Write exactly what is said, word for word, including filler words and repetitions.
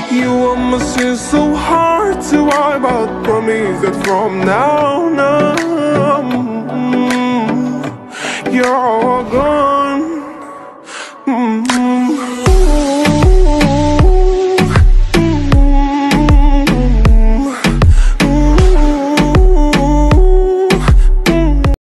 You almost seem so hard to wipe out. Promise that from now, now